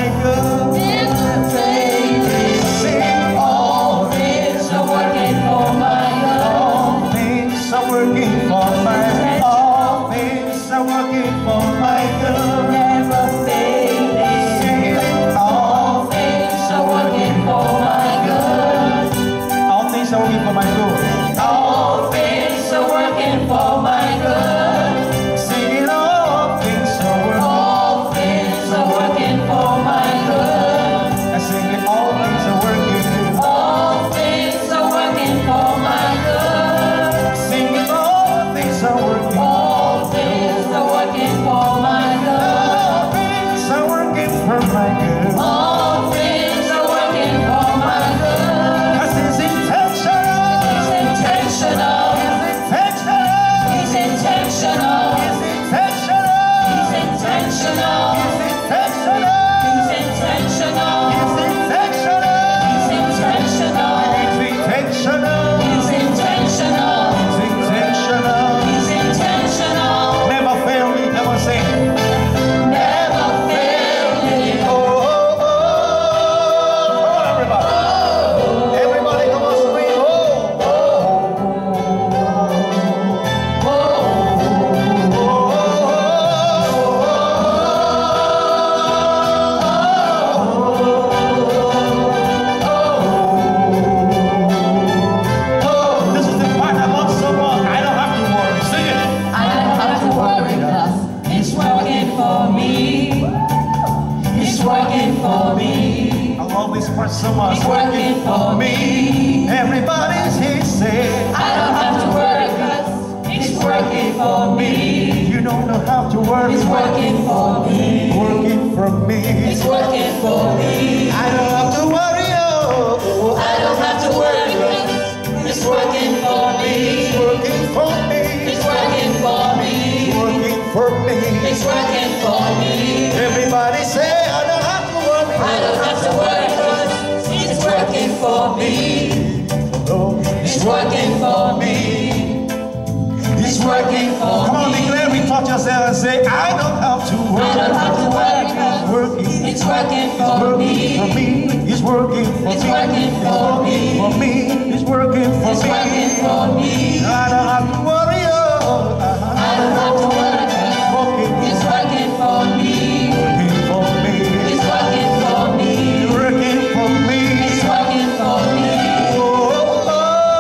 good. Never failing. Sing All things are working for my good. all things are working for my good. All things are working for my good. Never failing. Sing All things are working for my good. all things are working for my good. All things are working for my good. Sing all things are working. All things are working for my good. I sing it, all things are working. All things are working for my good. Sing it, all things are working. All things are working for my good. All things are working for my good. All things are working for my good. 'Cause it's intentional. It's intentional. It's intentional. It's intentional. It's intentional. It's intentional. It's intentional. It's intentional. It's intentional. It's intentional. It's intentional. It's intentional. It's intentional. It's intentional. Never fail me. Come on, say. Never failing. Oh, oh, oh. Come on, everybody. Everybody, come on, scream. Oh, oh. This is the part I love so much. I don't have to worry. Sing it. I don't have to worry 'cause it's working for me. It's working for me. I love this part so much. It's working for me. Everybody's here, say. I don't have to worry 'cause it's working for me. You don't have to worry. It's working for me. Working for me. It's working for me. I don't have to worry. Oh, I don't have to worry 'cause it's working for me. working for me. It's working for me. Working for me. It's working for me. Everybody say, I don't have to worry. I don't have to worry 'cause it's working for me. Oh, It's working for me. It's working for come on, me. declare, we touch yourself and say, I don't have to I worry. don't have to worry 'cause Working. it's working for Working for me. me. It's working for It's me. working for me. For me. It's working for It's working me. for me. I don't have to worry. Oh, I don't have to worry 'cause working. it's working for me. Working for me. It's working for me. Working for me. It's working for me. Oh, oh,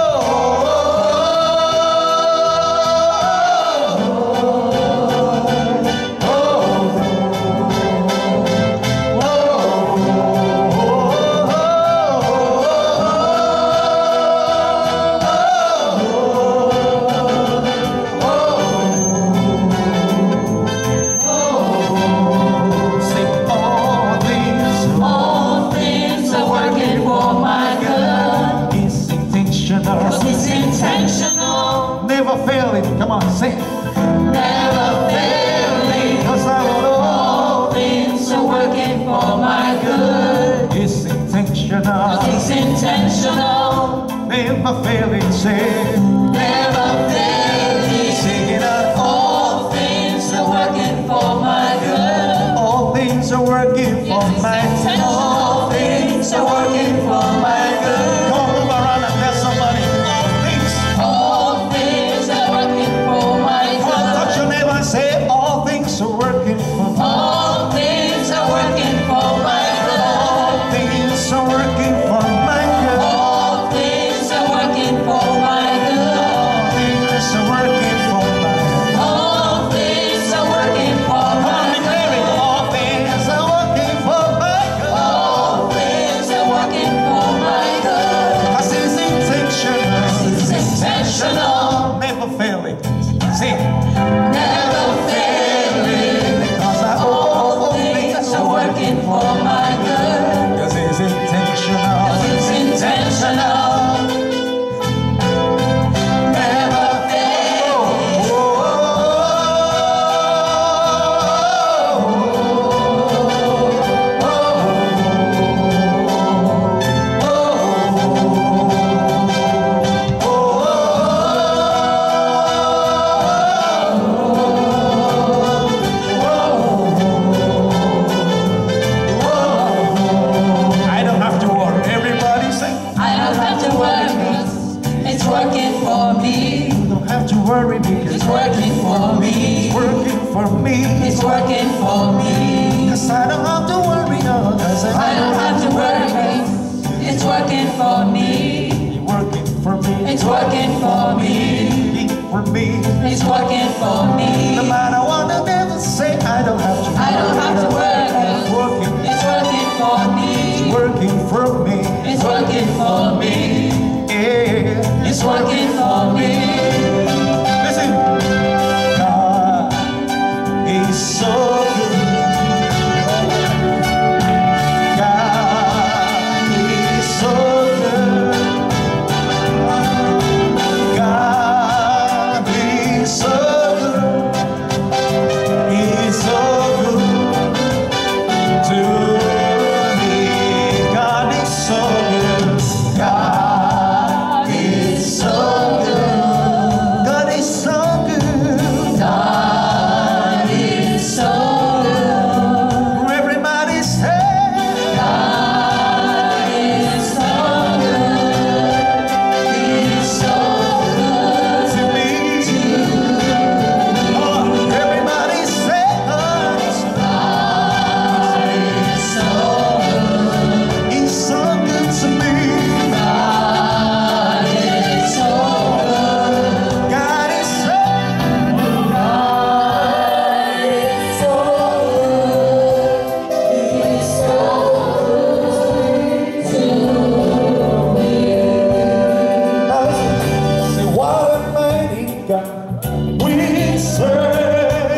Sing all things. All things are working for my good. It's intentional. 'Cause it's intentional. Never failing. Come on, sing. Never failing. 'Cause I know All things are working for my good. it's intentional. 'Cause it's intentional. Never failing. Say. Never failing. Sing it out. All things are working for my good. All things are working for Yes, my it's good. intentional. All things are working for my good. Come on, move around and tell somebody. All things. All things are working for my Come on, touch good. your neighbor and say, all things are working for me. All things are working for my good. All things are working for my good. All things are working for my good. All things are working for my good. All things are working for Come on, my declare it. good. All things are working for my good. All things are working for my good. 'Cause it's intentional. It's intentional. Never failing. Sing. Never failing. Because I All things are working for my good. 'Cause it's intentional. It's intentional. Never failing. for me. It's working for me. It's working for me. Yeah. It's working for me. Listen. God is so good. God is so good. God is so good. He's so good to me. God is so good. God is so good. God is so good. God is so good. Everybody say, God is so good. He's so good to me. Oh, everybody say, God is so good. He's so good to me. God is so good. God is so God is so good. He's so good to me. Say, what a mighty God we serve.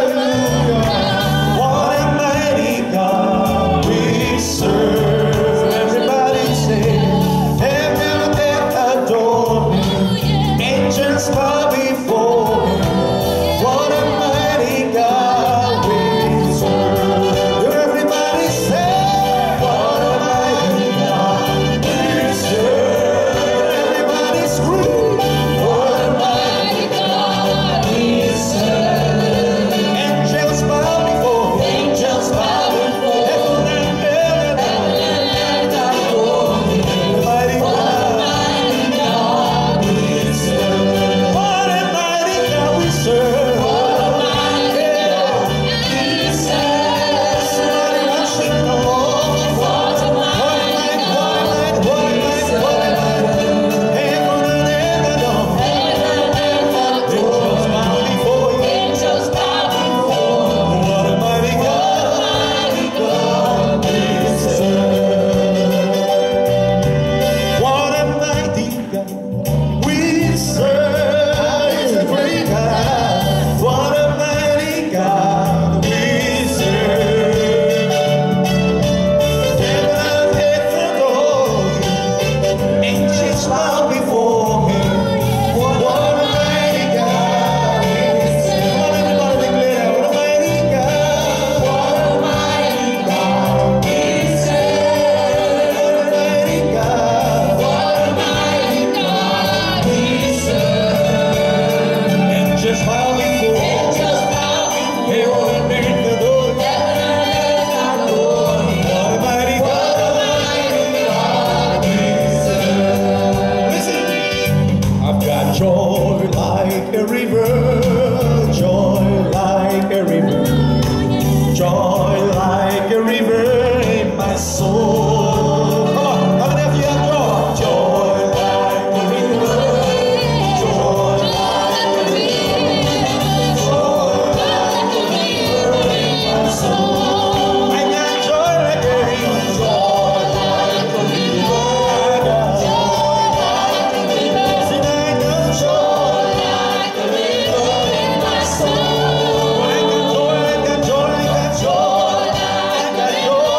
What a mighty God we serve. Everybody say, heaven and earth adore Him. Angels bow before Him. What a mighty God we serve. Everybody say, what a mighty God we serve. Everybody scream, what a mighty God we serve. angels bow before Him. Angels bow before Heaven and earth adore Him. mighty God. Mighty God we serve. What a mighty God we serve. Mighty God we serve. Somebody worship the Lord. What a mighty God we serve. Heaven and earth adore Him. Angels bow before Him. Angels bow before What a mighty God we serve. What a mighty God we serve. He's a great God. What a mighty God we serve. Heaven and earth adore Him. Angels bow before Him. What a mighty God we serve. Come on, everybody declare, what a mighty God. What a mighty God we serve. What a mighty God. What a mighty God we serve. Angels bow before Him. Angels bow before Heaven and earth adore Him. Heaven and earth adore Him. What a mighty What a God. mighty God we serve. Listen, I've got joy like a river, joy like a river, joy like a river in my soul. Come on, how many of you have joy? Joy like a river, joy like a river, joy like a river in my soul. I got joy like a river, joy like a river. I got joy like a river. See, I got joy Like a river in my soul. I got joy, I got joy, I got joy. I got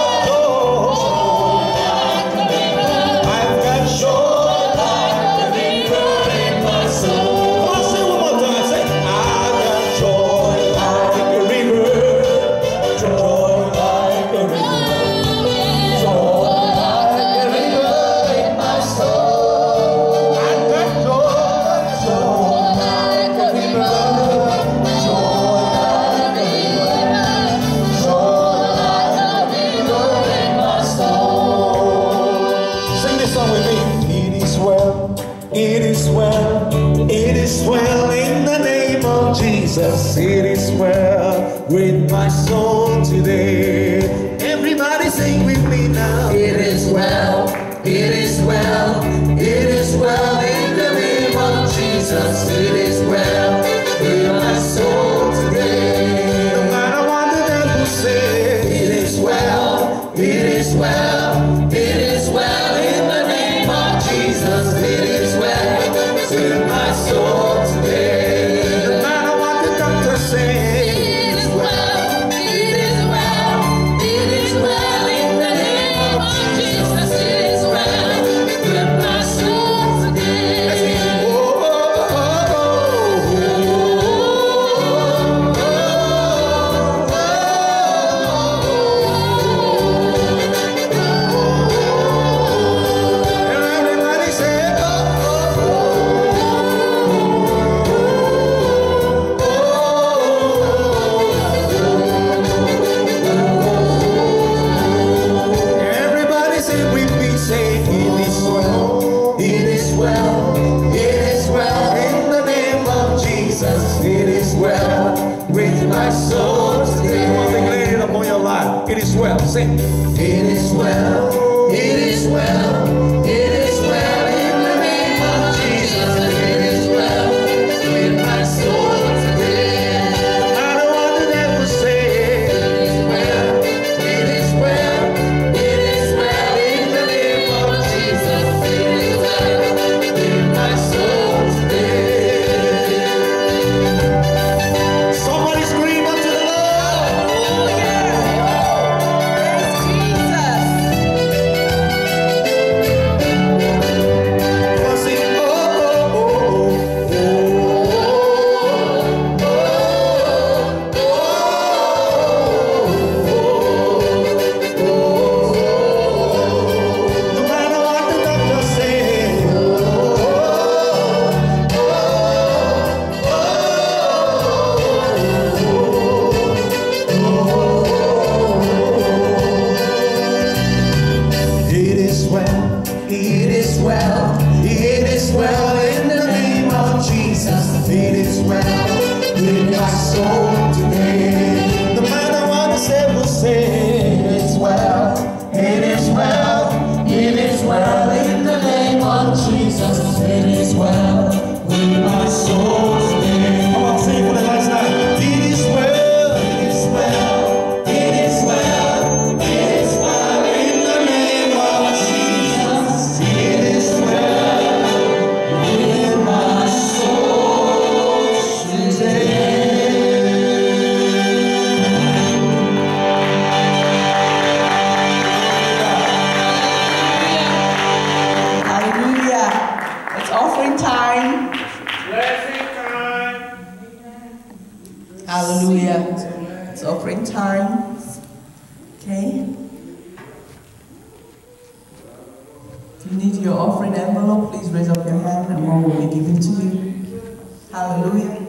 Jesus, it is well with my soul today. Everybody sing with me now. It is well, it is well, it is well in the name of Jesus. It is well with my soul today. No matter what the devil say, It is well, it is is well, it is well in the name of Jesus. It is well with my soul today. No matter what the doctor says, It is well, it is well, it is well in the name of Jesus. It is well with my soul today. everybody say, everybody say with me, say it is well. It is well, it is well in the name of Jesus. It is well with my soul Say one thing, today. lay it upon your life. It is well. Sing. It is well, it is well, it is well in the name of Jesus. It is well with my soul today. No matter what the devil says, It is well, it is well, it is well in the name of Jesus. It is well with my soul today. somebody scream unto the Lord. Sing, oh, oh, no matter what the doctor says, it is well, It is well, it is well in the name of Jesus. It is well with my soul today. no matter what the devil It says, is well, it is well, it is well in the name of Jesus. It is well with my soul today. come on, sing for the last time. It is well, It is well, it is well, it is well in the name of Jesus. It is well with my soul today. Hallelujah. It's offering time. Hallelujah. It's offering time. Okay. If you need your offering envelope, please raise up your hand and one will be given to you. Hallelujah.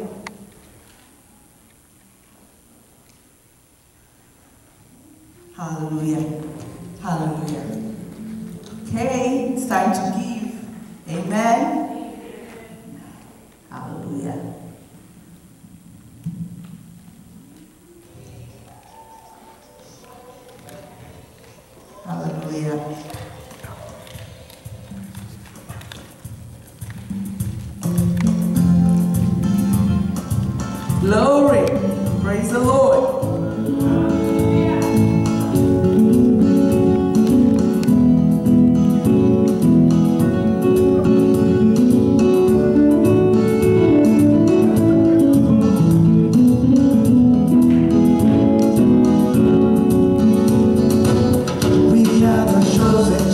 Hallelujah. Hallelujah. Okay, it's time to give. Amen. Hallelujah. Hallelujah. Glory. Praise the Lord. We are the chosen